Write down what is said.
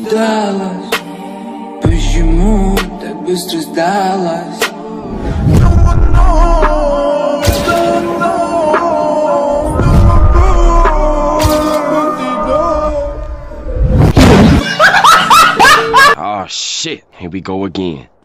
Далась, почему так быстро сдалась? Oh shit, here we go again.